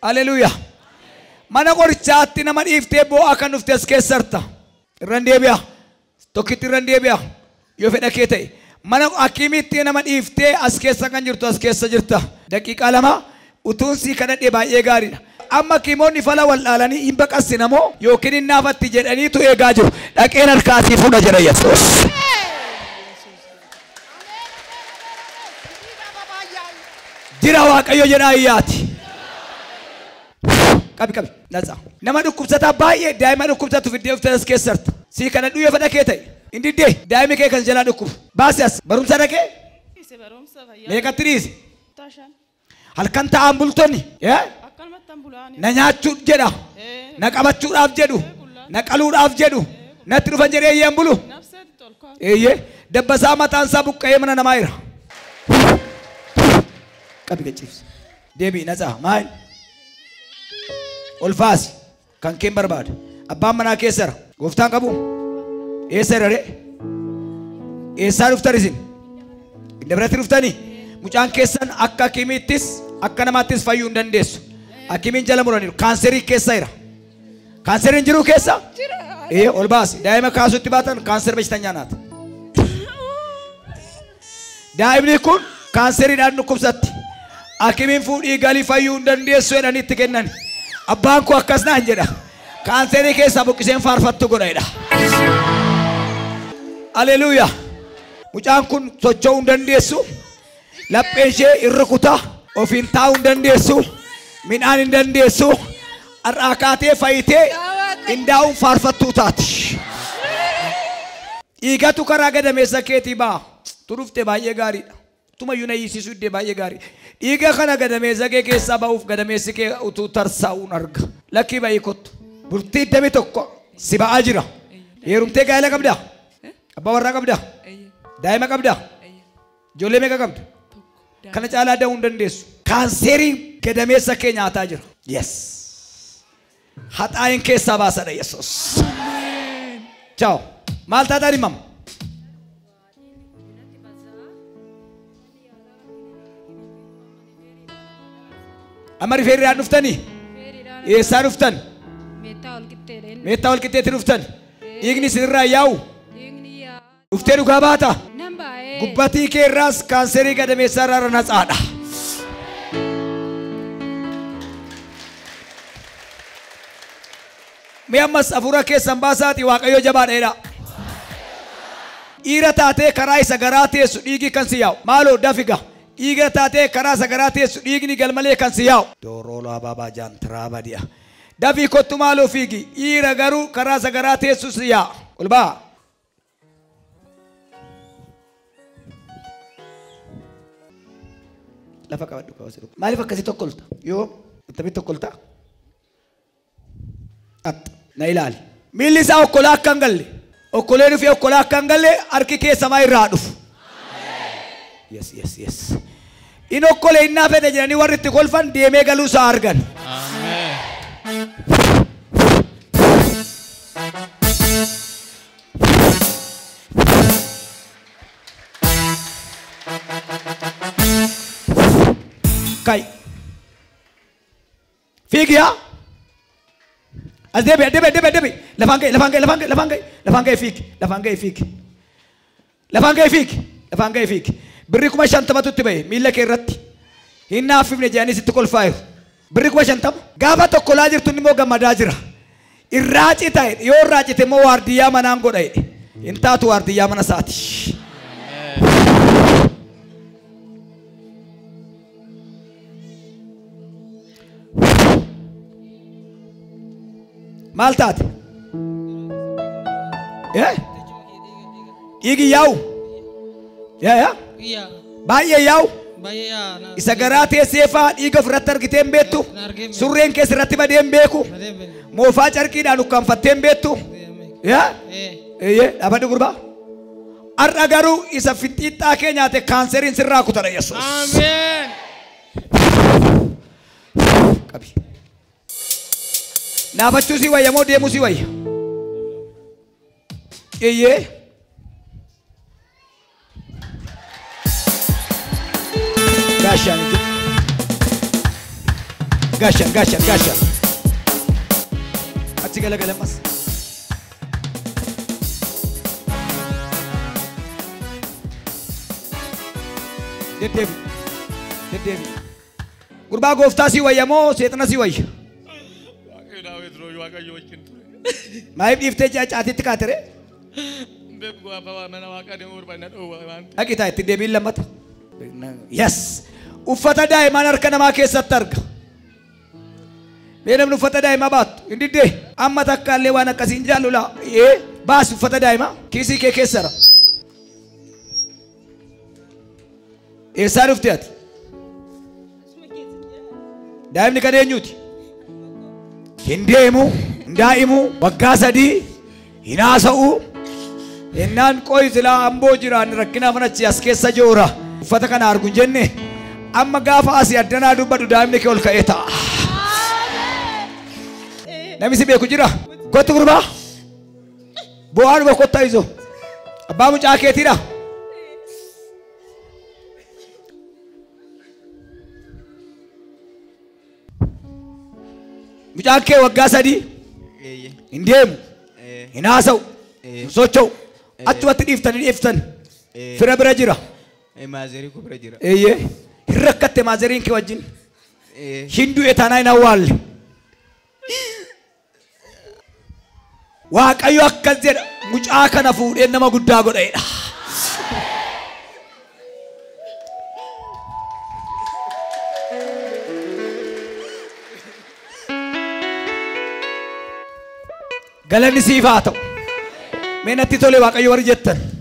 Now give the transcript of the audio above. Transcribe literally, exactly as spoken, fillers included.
Haleluya. Mana qorichaatti nama dhiiftee boo'a kan dhufte as keessarta. Irran deebi'a. Tokkitti irran deebi'a. Yoo fedha kee ta'e. Mana akimiitti nama dhiiftee as keessa kan jirtu as keessa jirta. Daqiiqaa lama utuun sii kadhadhee baay'ee gaariidha. Amma kimoonni fala wal dhaalanii hin baqassina moo yookiin hin naafatti jedhaniitu eegaa jiru. Dhaqeen harkaatii fuudha jedha Yesuus. Jira Waaqayyo jedha ayyaati. Qabi qabi naza. Nama dhukkubsataa baay'ee daa'ima dhukkubsatu fiddee uffatee as keessarta. Sii kadhadhu yoo fedha kee ta'e. Indi dee daa'imni kee kan jalaa dhukkubu. Baasi as barumsa dhaqee. Meeqatti dhiise. Halkan ta'an bultonni. Na nyaachuu jedha. Na qabachuudhaaf jedhu. Na qaluudhaaf jedhu. Natti dhufan jedhee eeyyaan bulu. Eeyyee dabbasaa mataan isaa buqqa'ee mana namaa jira. Qabi gachiifsi. Deebii natsaa maal? Olfaasi kan keen barbaada. Abbaan manaa keessara. Gooftaan qabu. Eessa irra eessaa dhuftan isin? Dabratti dhuftanii mucaan keessan akka akimiittis akka namaattis fayyuu hin dandeessu. Akimiin jala muraniiru. Kaanserii keessa jira. Kaanseriin jiru keessa? Ee ol baasi. Daa'ima kaasutti baatan kaanser beektanyaa naata. Daa'imni kun kaanseriidhaan dhukkubsatti. Akimiin fuudhii galii fayyuu hin dandeessu jedhanii itti kennan. Abbaan koo akkas naan jedha. Kaanserii keessaa buqqiseen faarfattu godhayedha. Haleluya. Mucaan kun socho'uu hin dandeessu. Lapheen ishee irra kutaa. Ofiin taa'uu hin dandeessu. Midhaan hin dandeessu. Har'aa kaatee fayyitee indaa'uun faarfattuu taati. Dhiigatu karaa gadameessa keetii ba'a. Turufte baay'ee gaariidha. Tumayyuu na hiisisuu iddee baay'ee gaarii. Dhiiga kana gadameessa kee keessaa ba'uuf gadameessi kee utuu tarsaa'uun arga. Lakkii ba'ii kottu. Bultii damee tokko si ba'aa jira. Heerumtee gaa'ela qabdaa? Abbaa warraa qabdaa? Daa'ima qabdaa? Ijoollee meeqa qabda? Kana caalaa da'uu hin dandeessu. Kaanseriin gadameessa kee nyaataa jira. Yes. Haxaayin keessaa baasadha Yesuus. Ciao. Maal taataa dhimama? Amma rifeerriidhaan dhuftanii? Eessaa dhuftan? Meettaa wal qixxeetti dhuftan? Dhiigni isinirraa yaa'u? Dhuftee dhugaa baata? Gubbatii kee irraas kaanserii gadameessaa irraa natsaadha. Mee ammas hafuura keessan baasaati Waaqayyo jabaadheedha. Dhiira taatee karaa isa garaa teessu dhiigi kan si yaa'u. Maaloo dafiga. Dhiiga taatee karaa isa garaa teessu dhiigni galmalee kan si yaa'u. Doorooloo abaabaa jaantiraa badi'a. Dafii kottu maaloo fiigi. Dhiira garuu karaa isa garaa teessu si yaa'a. Ol ba'a. Lafa qabadhu qabasi dhufu. Maaliif akkasii tokkolta? Yoo ittamitti tokkolta? Atta na ilaali. Miilli isaa okkolaa akka hin galle. Okkolee dhufee okkolaa akka hin galle harki kee samaa irraa dhufu. Yes, yes, yes. In okkolee innaa fedhe jedhanii warri itti kolfan deemee galuu isaa argan. Kai. Figia. As debi, debi, debi, debi. Lafangay, lafangay, lafangay, lafangay, lafangay fig, lafangay fig, lafangay fig, lafangay fig. Birri kuma shantama tutti bahe, miila kee irratti. Hin naafifne jedhanii sitti kolfaayiru. Birri kuma shantama. Gaafa tokko laa jirtu immoo gammadaa jira. Irraa citaa'e yoo irraa cite immoo waardiyyaa manaan godha'e. Hin taatu waardiyyaa mana isaati. Maal taate? Eh? Dhiigi yaa'u? Yaa yaa? Baay'ee yaa'u? Isa garaa teessee fa'aa dhiiga ofirratti argitee hin beektu? Surreen keessa irratti badee hin beeku? Moofaa carqiidhaan ukkaanfattee hin beektu? Yaa? Eeyyee dhaabadhu gurbaa. Har'a garuu isa fixxiixxaa kee nyaate kaanseriin sirraa kutadha Yesuus. Ameen. Qabi. Naafachuu si wayya moo deemuu si wayya? Eeyyee. Gaashaan ijji. Gashan, gashan, gashan. Achi gala gala mas. Deddeebi. Deddeebi. Gurbaa gooftaa si wayya moo seexana si wayya? Maayif dhiiftee caatiitti kaatere? Dhaqi taa itti deebiin lammata. Yes. Uffata daa'imaan harka namaa keessatti arga. Mee namni uffata daa'imaa baattu hin diddee amma takka illee waan akkasiin jaallu laa ee baasi uffata daa'imaa kiisii kee keessara. Eessaa dhufte ati? Daa'imni kan eenyuuti? Hin deemu, hin daa'imu, waggaa sadii, hin haasa'u. Innaan qoyi silaa amboo jiraan rakkina manachi as keessa joora. Uffata kana argu hin jenne amma gaafa asii addanaa dubbadhu daa'imni kee ol ka'ee ta'a. Namni si beeku jira? Kottu gurbaa. Bu'aa dhufa kottaa izo. Abbaa mucaa keetiidha. Mucaan kee waggaa sadii hin deemu, hin haasa'u, hin socho'u. Achumatti dhiiftanii dhiiftan. Fira bira jira. Maazerii koo bira jira. Eeyyee. Hin rakkatte maazeriin kee wajjin. Hin du'e taanaa hin awwaalle. Waaqayyo akkas jedha mucaa kana fuudhee nama guddaa godheedha. Galanni siif haa ta'u. Mee natti tole Waaqayyo warri jettan.